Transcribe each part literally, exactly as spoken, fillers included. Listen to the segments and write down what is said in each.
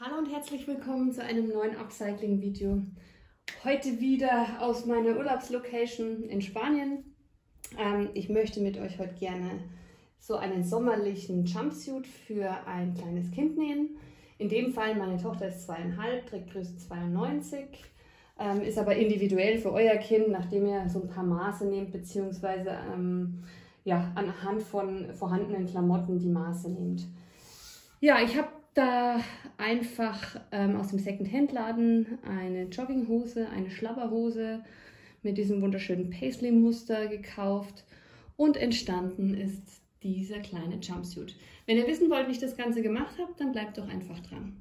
Hallo und herzlich willkommen zu einem neuen Upcycling-Video. Heute wieder aus meiner Urlaubslocation in Spanien. Ähm, ich möchte mit euch heute gerne so einen sommerlichen Jumpsuit für ein kleines Kind nähen. In dem Fall, meine Tochter ist zweieinhalb, trägt Größe zweiundneunzig, ähm, ist aber individuell für euer Kind, nachdem ihr so ein paar Maße nehmt, beziehungsweise ähm, ja, anhand von vorhandenen Klamotten die Maße nehmt. Ja, ich habe da einfach ähm, aus dem Second-Hand-Laden eine Jogginghose, eine Schlabberhose mit diesem wunderschönen Paisley-Muster gekauft und entstanden ist dieser kleine Jumpsuit. Wenn ihr wissen wollt, wie ich das Ganze gemacht habe, dann bleibt doch einfach dran.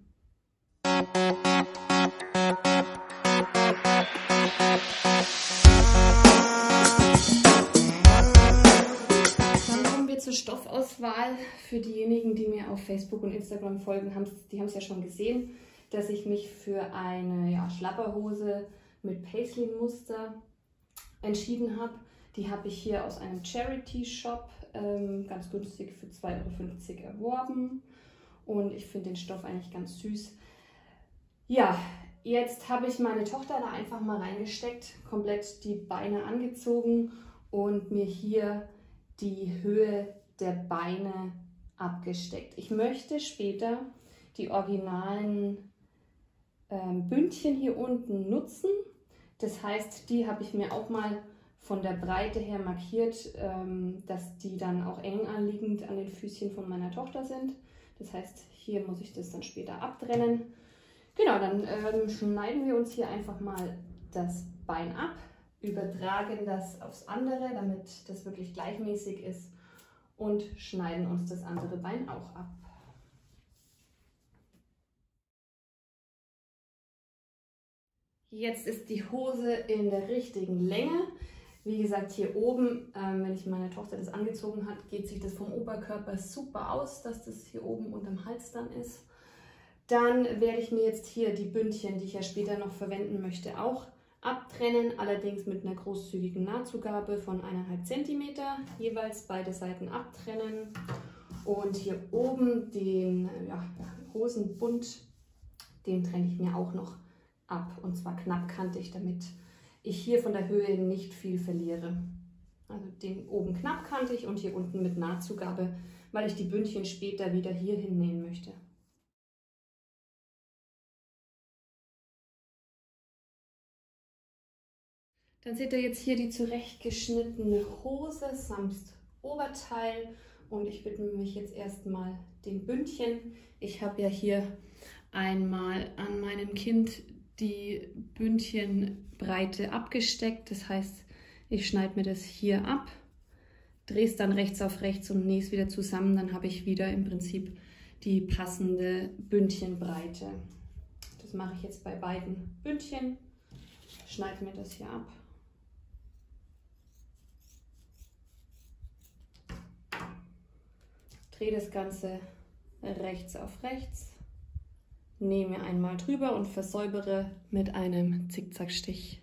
Zur Stoffauswahl. Für diejenigen, die mir auf Facebook und Instagram folgen, haben, die haben es ja schon gesehen, dass ich mich für eine ja, Schlabberhose mit Paisley-Muster entschieden habe. Die habe ich hier aus einem Charity-Shop ähm, ganz günstig für zwei Euro fünfzig erworben und ich finde den Stoff eigentlich ganz süß. Ja, jetzt habe ich meine Tochter da einfach mal reingesteckt, komplett die Beine angezogen und mir hier die Höhe der Beine abgesteckt. Ich möchte später die originalen ähm, Bündchen hier unten nutzen. Das heißt, die habe ich mir auch mal von der Breite her markiert, ähm, dass die dann auch eng anliegend an den Füßchen von meiner Tochter sind. Das heißt, hier muss ich das dann später abtrennen. Genau, dann ähm, schneiden wir uns hier einfach mal das Bein ab. Übertragen das aufs andere, damit das wirklich gleichmäßig ist und schneiden uns das andere Bein auch ab. Jetzt ist die Hose in der richtigen Länge. Wie gesagt, hier oben, ähm, wenn ich meine Tochter das angezogen hat, geht sich das vom Oberkörper super aus, dass das hier oben unterm Hals dann ist. Dann werde ich mir jetzt hier die Bündchen, die ich ja später noch verwenden möchte, auch abtrennen, allerdings mit einer großzügigen Nahtzugabe von eineinhalb Zentimeter, jeweils beide Seiten abtrennen und hier oben den ja, Hosenbund, den trenne ich mir auch noch ab und zwar knappkantig, damit ich hier von der Höhe nicht viel verliere. Also den oben knappkantig und hier unten mit Nahtzugabe, weil ich die Bündchen später wieder hier hinnähen möchte. Dann seht ihr jetzt hier die zurechtgeschnittene Hose samt Oberteil und ich widme mich jetzt erstmal den Bündchen. Ich habe ja hier einmal an meinem Kind die Bündchenbreite abgesteckt. Das heißt, ich schneide mir das hier ab, drehe es dann rechts auf rechts und nähe es wieder zusammen. Dann habe ich wieder im Prinzip die passende Bündchenbreite. Das mache ich jetzt bei beiden Bündchen. Schneide mir das hier ab. Drehe das Ganze rechts auf rechts, nehme einmal drüber und versäubere mit einem Zickzackstich.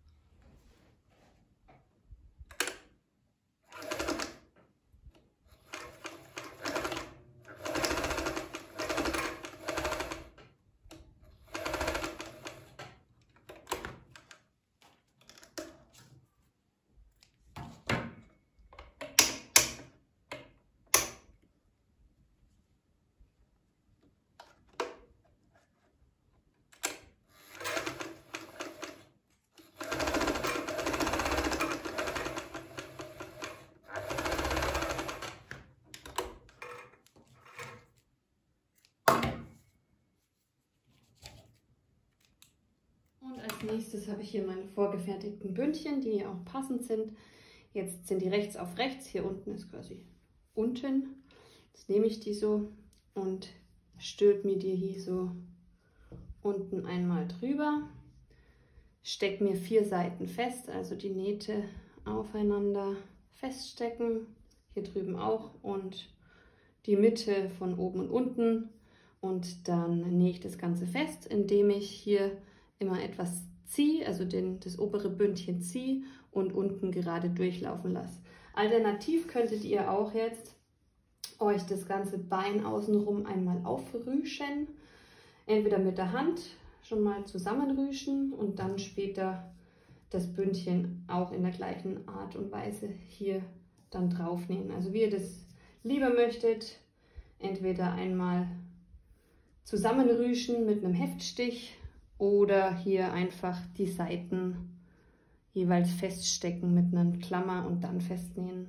Als nächstes habe ich hier meine vorgefertigten Bündchen, die auch passend sind. Jetzt sind die rechts auf rechts, hier unten ist quasi unten. Jetzt nehme ich die so und stülpe mir die hier so unten einmal drüber. Stecke mir vier Seiten fest, also die Nähte aufeinander feststecken. Hier drüben auch und die Mitte von oben und unten. Und dann nähe ich das Ganze fest, indem ich hier immer etwas ziehe, also den, das obere Bündchen ziehe und unten gerade durchlaufen lasse. Alternativ könntet ihr auch jetzt euch das ganze Bein außenrum einmal aufrüschen. entweder mit der Hand schon mal zusammenrüschen und dann später das Bündchen auch in der gleichen Art und Weise hier dann draufnähen. Also wie ihr das lieber möchtet, entweder einmal zusammenrüschen mit einem Heftstich oder hier einfach die Seiten jeweils feststecken mit einer Klammer und dann festnähen.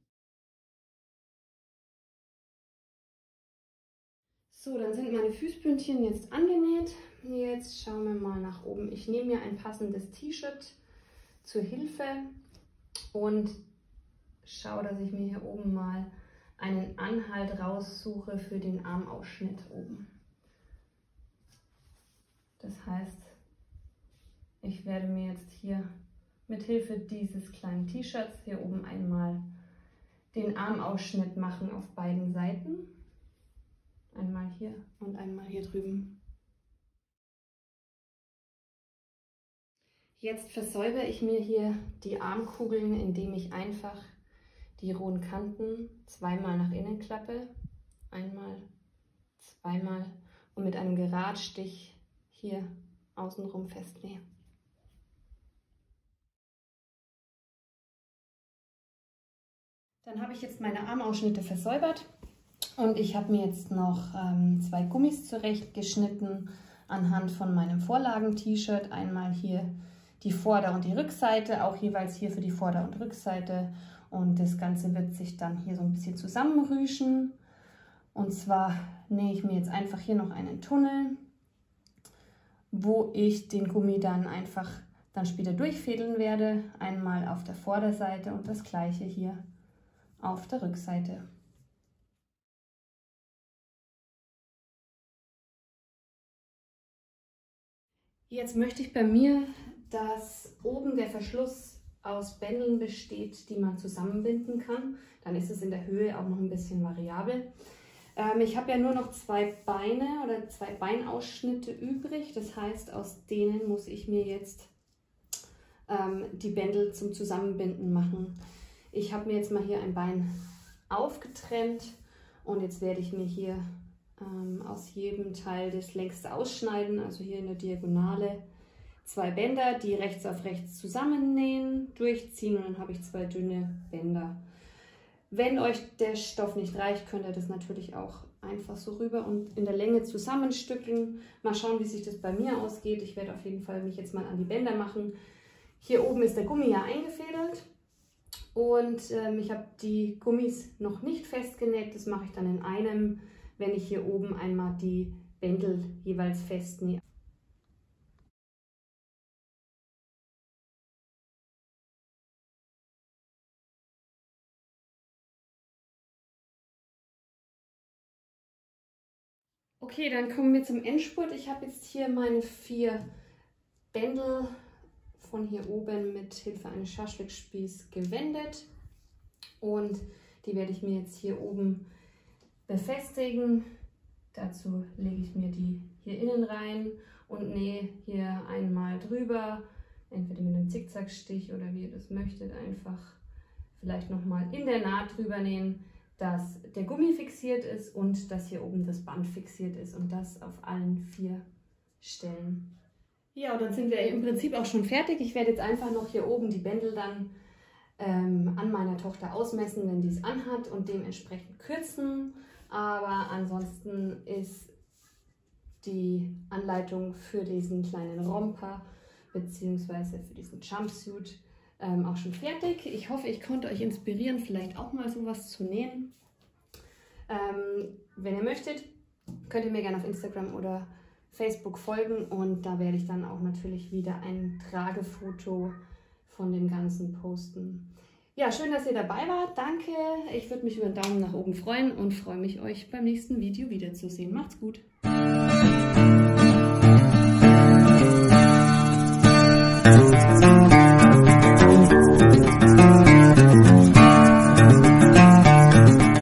So, dann sind meine Fußbündchen jetzt angenäht. Jetzt schauen wir mal nach oben. Ich nehme mir ein passendes T-Shirt zur Hilfe und schaue, dass ich mir hier oben mal einen Anhalt raussuche für den Armausschnitt oben. Das heißt, ich werde mir jetzt hier mit Hilfe dieses kleinen T-Shirts hier oben einmal den Armausschnitt machen auf beiden Seiten. Einmal hier und einmal hier drüben. Jetzt versäubere ich mir hier die Armkugeln, indem ich einfach die rohen Kanten zweimal nach innen klappe. Einmal, zweimal und mit einem Geradstich hier außenrum festnähe. Dann habe ich jetzt meine Armausschnitte versäubert. Und ich habe mir jetzt noch ähm, zwei Gummis zurechtgeschnitten anhand von meinem Vorlagen-T-Shirt. Einmal hier die Vorder- und die Rückseite, auch jeweils hier für die Vorder- und Rückseite. Und das Ganze wird sich dann hier so ein bisschen zusammenrüschen. Und zwar nähe ich mir jetzt einfach hier noch einen Tunnel, wo ich den Gummi dann einfach dann später durchfädeln werde. Einmal auf der Vorderseite und das gleiche hier auf der Rückseite. Jetzt möchte ich bei mir, dass oben der Verschluss aus Bändeln besteht, die man zusammenbinden kann. Dann ist es in der Höhe auch noch ein bisschen variabel. Ähm, ich habe ja nur noch zwei Beine oder zwei Beinausschnitte übrig. Das heißt, aus denen muss ich mir jetzt ähm, die Bändel zum Zusammenbinden machen. Ich habe mir jetzt mal hier ein Bein aufgetrennt und jetzt werde ich mir hier aus jedem Teil das längste ausschneiden, also hier in der Diagonale zwei Bänder, die rechts auf rechts zusammennähen, durchziehen und dann habe ich zwei dünne Bänder. Wenn euch der Stoff nicht reicht, könnt ihr das natürlich auch einfach so rüber und in der Länge zusammenstückeln. Mal schauen, wie sich das bei mir ausgeht. Ich werde auf jeden Fall mich jetzt mal an die Bänder machen. Hier oben ist der Gummi ja eingefädelt und ähm, ich habe die Gummis noch nicht festgenäht. Das mache ich dann in einem, wenn ich hier oben einmal die Bändel jeweils festnähe. Okay, dann kommen wir zum Endspurt. Ich habe jetzt hier meine vier Bändel von hier oben mit Hilfe eines Schaschlikspieß gewendet und die werde ich mir jetzt hier oben befestigen. Dazu lege ich mir die hier innen rein und nähe hier einmal drüber, entweder mit einem Zickzackstich oder wie ihr das möchtet, einfach vielleicht nochmal in der Naht drüber nähen, dass der Gummi fixiert ist und dass hier oben das Band fixiert ist und das auf allen vier Stellen. Ja, und dann sind wir im Prinzip auch schon fertig. Ich werde jetzt einfach noch hier oben die Bändel dann ähm, an meiner Tochter ausmessen, wenn die es anhat und dementsprechend kürzen. Aber ansonsten ist die Anleitung für diesen kleinen Romper bzw. für diesen Jumpsuit ähm, auch schon fertig. Ich hoffe, ich konnte euch inspirieren, vielleicht auch mal sowas zu nähen. Ähm, wenn ihr möchtet, könnt ihr mir gerne auf Instagram oder Facebook folgen und da werde ich dann auch natürlich wieder ein Tragefoto von dem Ganzen posten. Ja, schön, dass ihr dabei wart. Danke. Ich würde mich über einen Daumen nach oben freuen und freue mich, euch beim nächsten Video wiederzusehen. Macht's gut.